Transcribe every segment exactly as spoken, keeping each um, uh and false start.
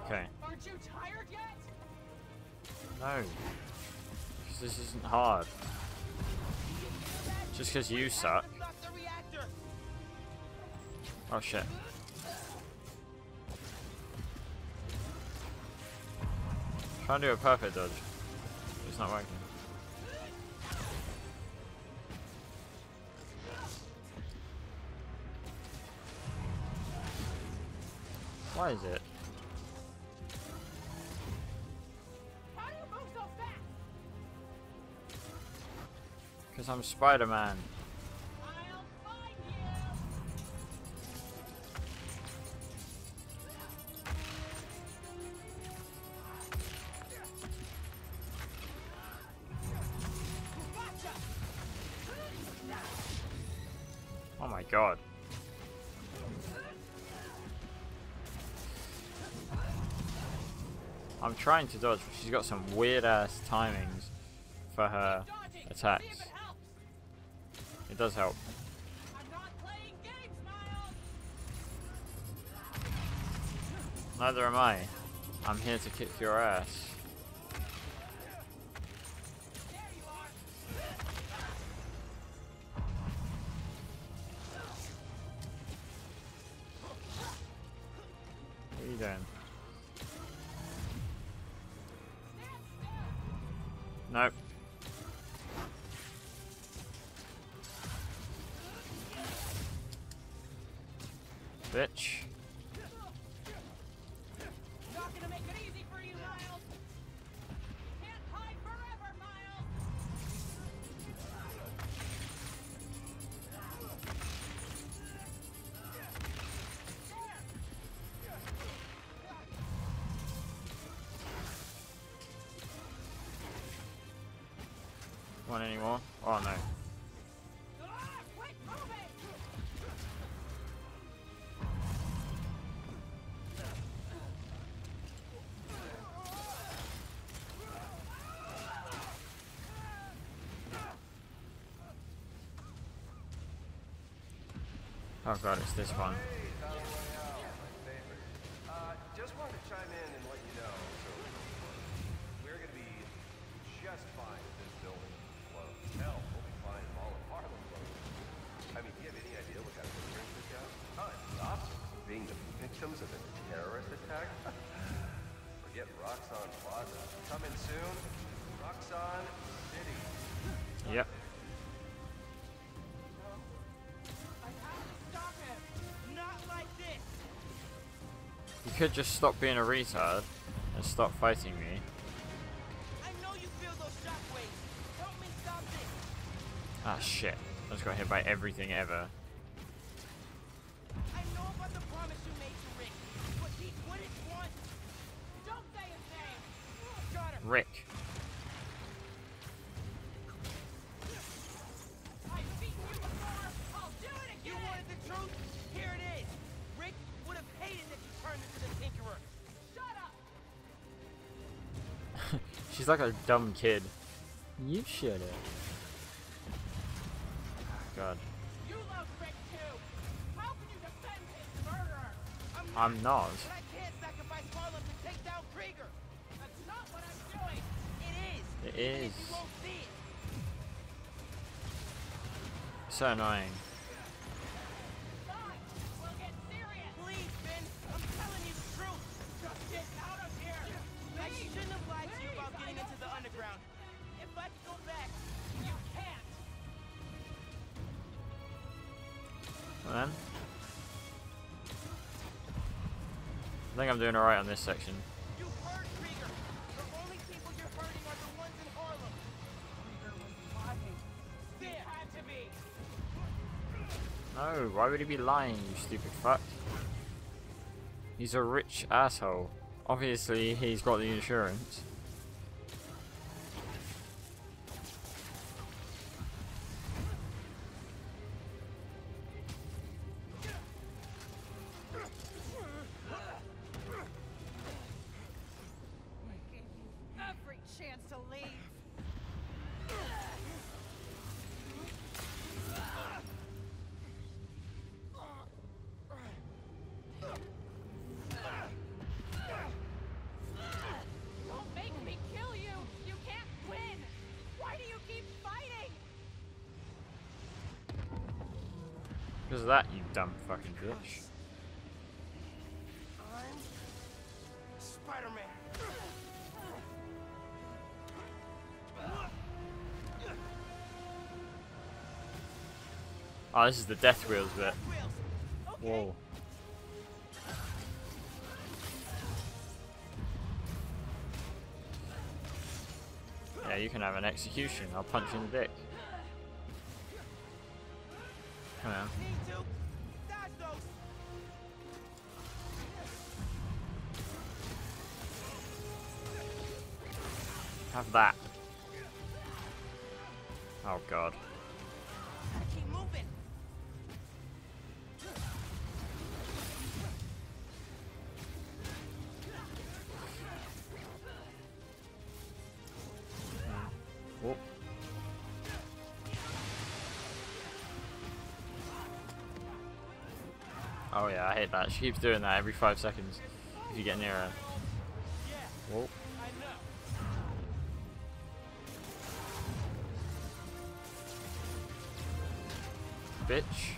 Okay. Aren't you tired yet? No. Because this isn't hard. Just because you suck. Oh shit. Try and do a perfect dodge. It's not working. Why is it? How do you move so fast? Because I'm Spider-Man. I'll find you. Oh my god. I'm trying to dodge, but she's got some weird ass timings for her attacks. It does help. I'm not playing games, Miles. Neither am I. I'm here to kick your ass. There you are. What are you doing? Nope. Bitch. Not gonna make it easy for you, Miles. Can't hide forever, Miles. Want any more? Oh no. Ah, quit moving. Oh god, it's this one. Uh, just wanted to chime in and let you know, so we're gonna be just fine if this building blows. Hell, we'll be fine if all of Harlem blows. I mean, do you have any idea what kind of insurance this got? Huh, officers being the victims of a terrorist attack? Forget Roxxon Plaza. Coming soon, Roxxon City. Yep. You could just stop being a retard and stop fighting me. I know you feel those shockwaves. Help me stop this. Ah shit. I just got hit by everything ever. I know about the promise you made to Rick, but he wouldn't want. Don't say his name. Got him. Rick. I've beaten you before. I'll do it again. You wanted the truth? Here it is. Rick would have hated that you turned into the Tinkerer. Shut up. She's like a dumb kid. You shut up. God. You love Rick too. How can you defend his murderer? I'm not. But I can't sacrifice Harlem to take down Krieger. That's not what I'm doing. It is. It Even is. if you won't see it. So annoying. Fine. We'll get serious. Please, Ben. I'm telling you the truth. Just get out of here. I shouldn't have lied to you about getting into the underground. If I could go back, you can't. Well then. I think I'm doing alright on this section. You heard Krieger. The only people you're hurting are the ones in Harlem. Krieger was lying. There had to be. No, why would he be lying, you stupid fuck? He's a rich asshole. Obviously, he's got the insurance. Every chance to leave. Because of that, you dumb fucking bitch. I'm Spider-Man. Oh, this is the Death Wheels bit. Wheels. Okay. Whoa. Yeah, you can have an execution. I'll punch you in the dick. Come on. Need to dodge those. Have that. Oh god. Gotta keep moving. Whoop. Oh yeah, I hate that. She keeps doing that every five seconds if you get near her. Yeah, Whoa. I know. Bitch.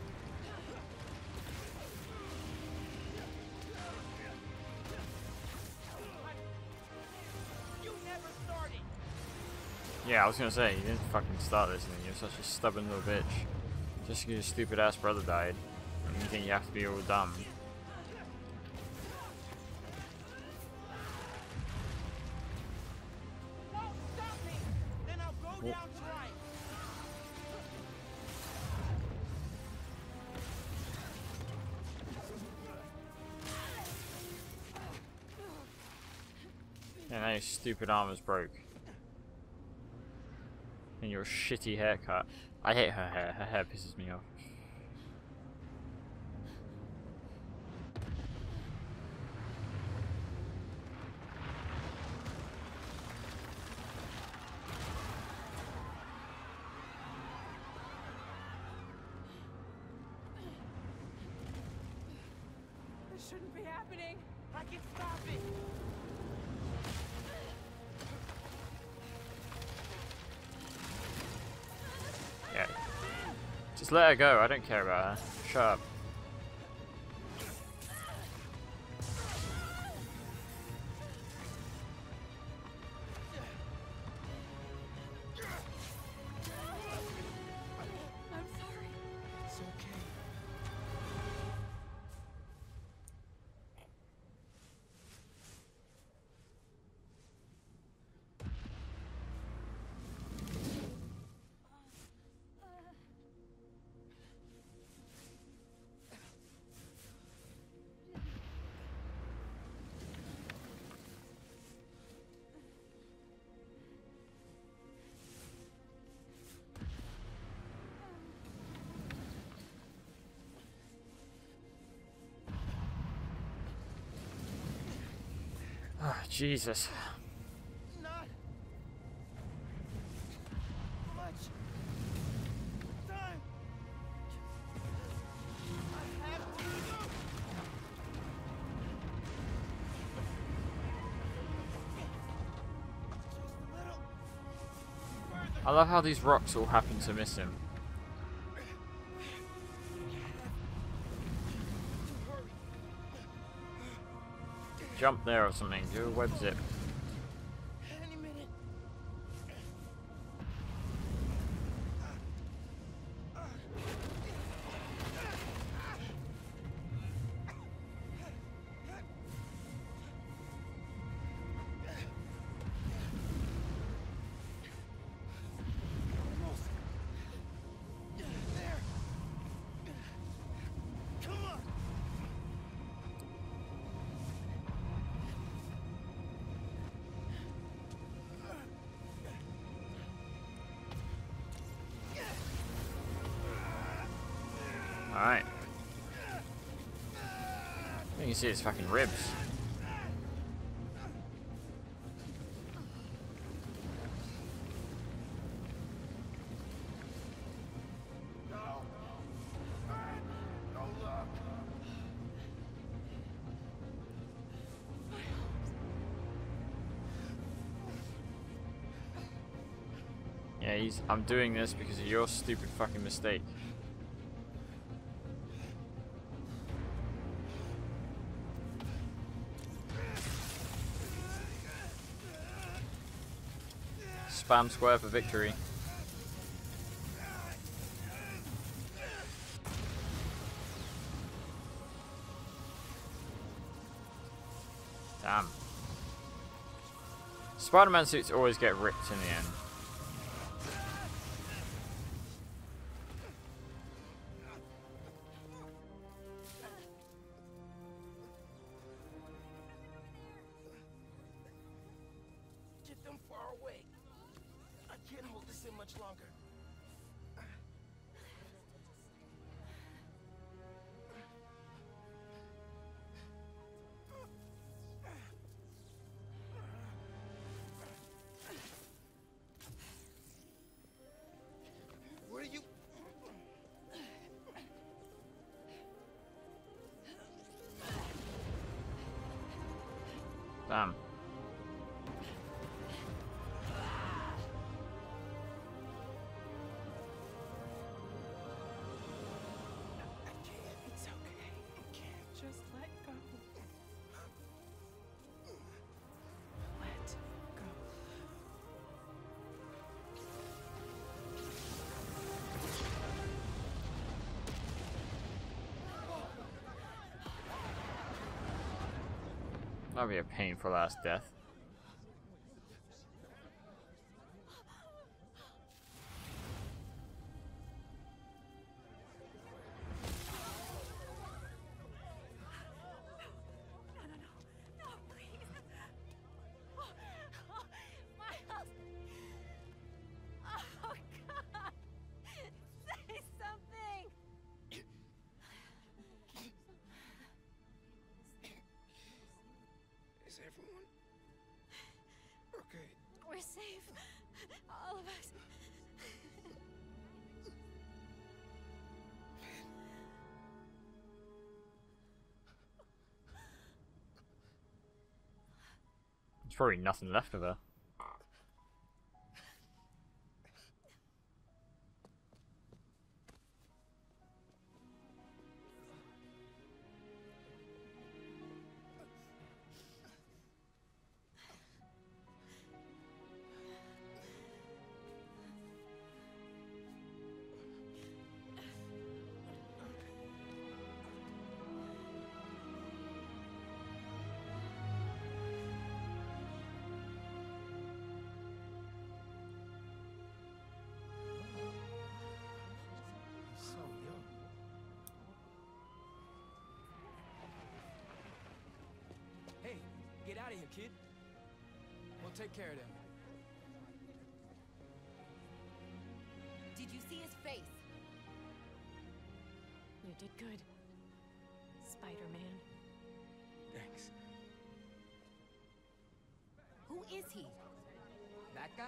You never started. Yeah, I was gonna say, you didn't fucking start this thing. You're such a stubborn little bitch. Just because your stupid ass brother died, and you think you have to be all dumb. Don't stop me. Then I'll go Whoa. down trying. Yeah, now your stupid armor's broke. And your shitty haircut. I hate her hair. Her hair pisses me off. This shouldn't be happening. I can stop it. Yeah. Just let her go. I don't care about her. Shut up. I'm sorry. It's okay. Oh, Jesus. Not much time. I have to go. Just a little further. I love how these rocks all happen to miss him. Jump there or something. Do a web zip. Any minute. Almost. There. Come on. Alright. You can see his fucking ribs. Yeah, he's. I'm doing this because of your stupid fucking mistake. spam square for victory. Damn. Spider-Man suits always get ripped in the end. Get them far away. I can't hold this in much longer. Where are you? Damn. It's okay. I can't just let go. Let go. That'll be a painful ass death. Is everyone okay? We're safe. All of us. There's probably nothing left of her. So young. Hey, get out of here, kid. We'll take care of them. Did you see his face? You did good, Spider-Man. Thanks. Who is he? That guy?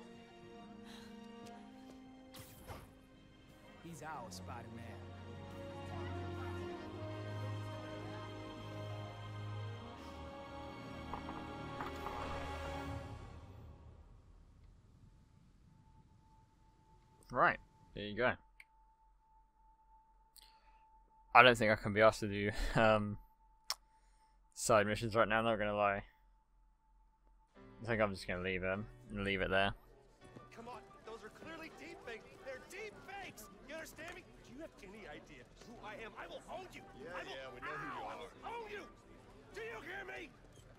He's our Spider-Man. Right, there you go. I don't think I can be asked to do um, side missions right now, I'm not gonna lie. I think I'm just gonna leave them and leave it there. Come on, those are clearly deep fakes. They're deep fakes. You understand me? Do you have any idea who I am? I will own you. Yeah, I will, yeah, we know who you Ow! I are. will own you. Do you hear me?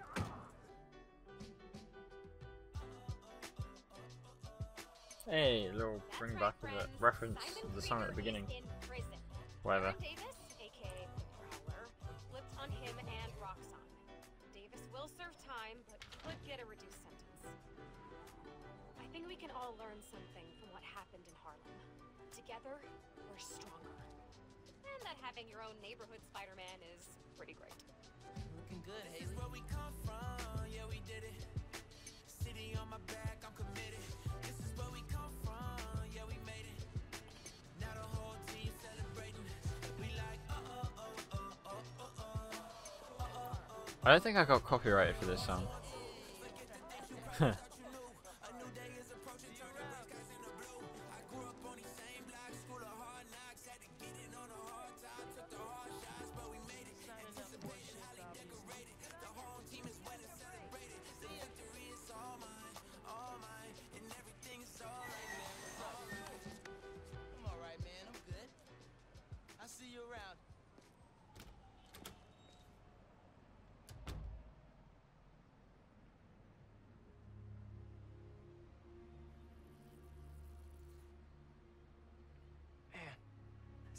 Hey, a little bring back of the reference to the song at the beginning. Whatever. Davis, aka Prowler, flipped on him and Roxxon. Davis will serve time, but could get a reduced sentence. I think we can all learn something from what happened in Harlem. Together, we're stronger. And that having your own neighborhood Spider-Man is pretty great. Looking good, Haley. Where we come from, yeah, we did it. City on my back, I'm committed. This is where we come from, yeah, we made it. Now the whole team celebrating. We like, uh oh, oh, oh, oh, oh, oh, oh, oh. I don't think I got copyrighted for this song.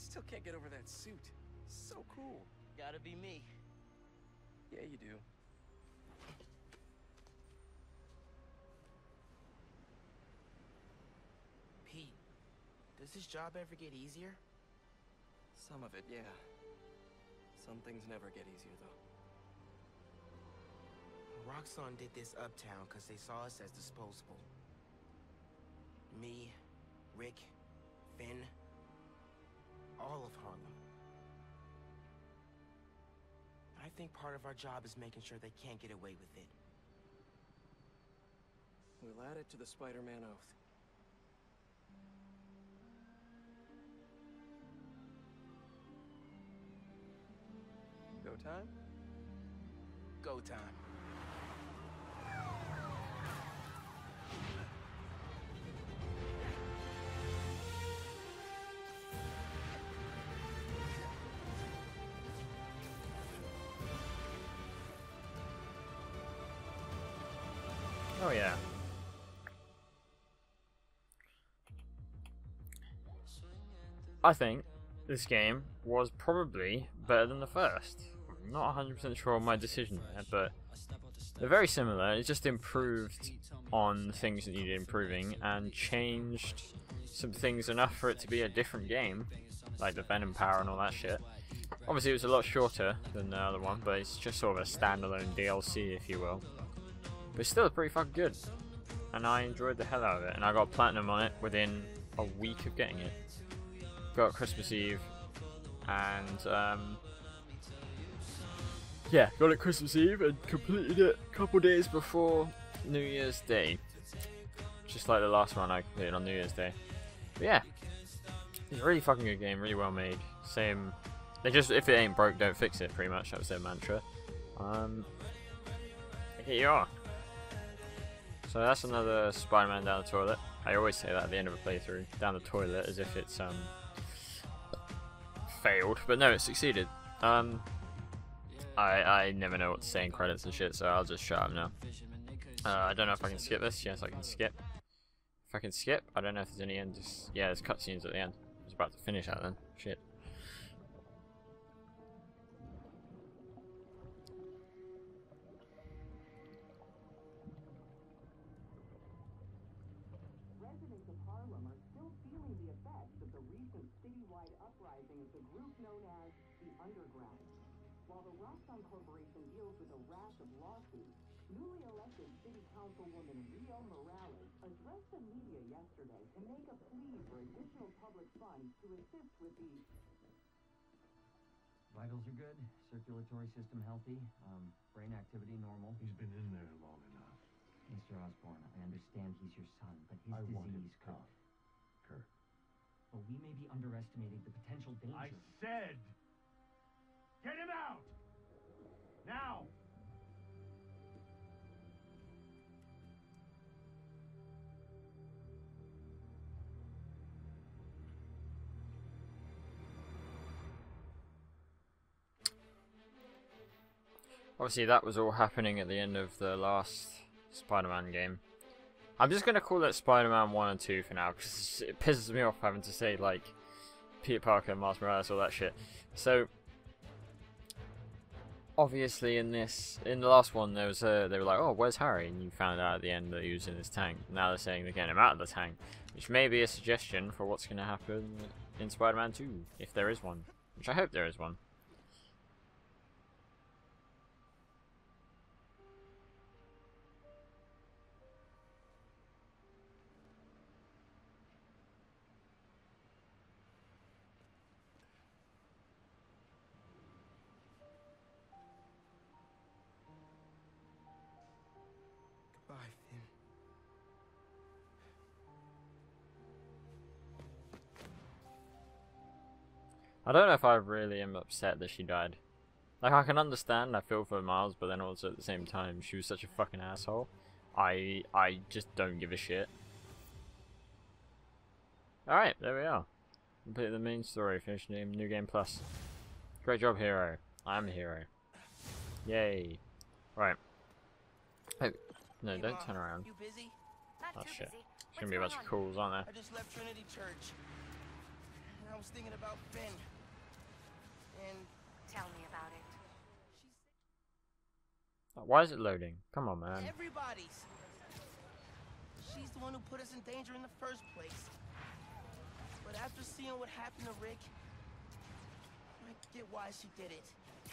still can't get over that suit. So cool. Gotta be me. Yeah, you do. Pete, does this job ever get easier? Some of it, yeah. Some things never get easier, though. Roxxon did this uptown because they saw us as disposable. Me, Rick, Finn, all of Harlem. I think part of our job is making sure they can't get away with it. We'll add it to the Spider-Man oath. Go time? Go time. Oh yeah. I think this game was probably better than the first. I'm not one hundred percent sure on my decision there, but they're very similar. It just improved on the things that needed improving and changed some things enough for it to be a different game, like the Venom power and all that shit. Obviously it was a lot shorter than the other one, but it's just sort of a standalone D L C, if you will. But it's still pretty fucking good, and I enjoyed the hell out of it, and I got platinum on it within a week of getting it. Got Christmas Eve, and um, yeah, got it Christmas Eve and completed it a couple days before New Year's Day, just like the last one I completed on New Year's Day. But yeah, it's a really fucking good game, really well made. Same, they just, if it ain't broke, don't fix it. Pretty much, that was their mantra. Um, here you are. So that's another Spider-Man down the toilet. I always say that at the end of a playthrough, down the toilet, as if it's um failed, but no, it succeeded. Um, I I never know what to say in credits and shit, so I'll just shut up now. Uh, I don't know if I can skip this. Yes, I can skip. If I can skip, I don't know if there's any end. Just, yeah, there's cutscenes at the end. I was about to finish that then. Shit. Residents of Harlem are still feeling the effects of the recent citywide uprising of the group known as the Underground. While the Roxxon Corporation deals with a rash of lawsuits, newly elected City Councilwoman Rio Morales addressed the media yesterday to make a plea for additional public funds to assist with the... Vitals are good, circulatory system healthy, um, brain activity normal. He's been in there long enough. Mister Osborn, I understand he's your son, but his I want him disease could... out. Kurt. But we may be underestimating the potential danger. I said, get him out! Now! Obviously that was all happening at the end of the last Spider-Man game. I'm just going to call it Spider-Man one and two for now, because it pisses me off having to say, like, Peter Parker, Miles Morales, all that shit. So, obviously in this, in the last one, there was a, they were like, oh, where's Harry? And you found out at the end that he was in this tank. Now they're saying they're getting him out of the tank, which may be a suggestion for what's going to happen in Spider-Man two, if there is one. Which I hope there is one. Bye, Finn. I don't know if I really am upset that she died. Like, I can understand, I feel for Miles, but then also at the same time, she was such a fucking asshole. I I just don't give a shit. Alright, there we are. Completed the main story, finished the New Game Plus. Great job, hero. I'm a hero. Yay. Right. Hey, no, Hey, don't Mom, turn around. You busy? Oh shit. There's gonna be a bunch of calls, aren't I there? just left Trinity Church. I I was thinking about Finn. And Tell me about it. Why is it loading? Come on, man. everybody's. She's the one who put us in danger in the first place. But after seeing what happened to Rick, I get why she did it.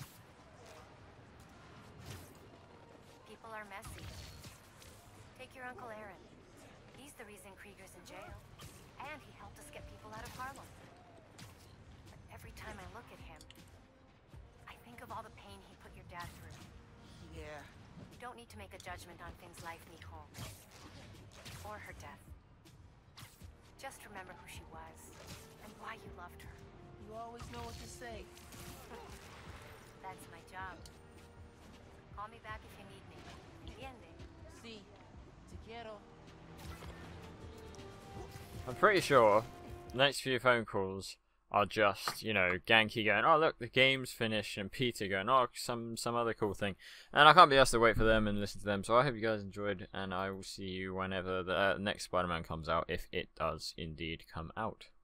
People are messy. Take your Uncle Aaron. He's the reason Krieger's in jail. And he helped us get people out of Harlem. But every time I look at him, I think of all the pain he put your dad through. Yeah. You don't need to make a judgment on Finn's life, mijo. Or her death. Just remember who she was, and why you loved her. You always know what to say. That's my job. Call me back if you need me. Entiende? Si. Te quiero. I'm pretty sure the next few phone calls are just, you know, Genki going, oh look, the game's finished, and Peter going, oh, some some other cool thing. And I can't be asked to wait for them and listen to them, so I hope you guys enjoyed, and I will see you whenever the uh, next Spider-Man comes out, if it does indeed come out.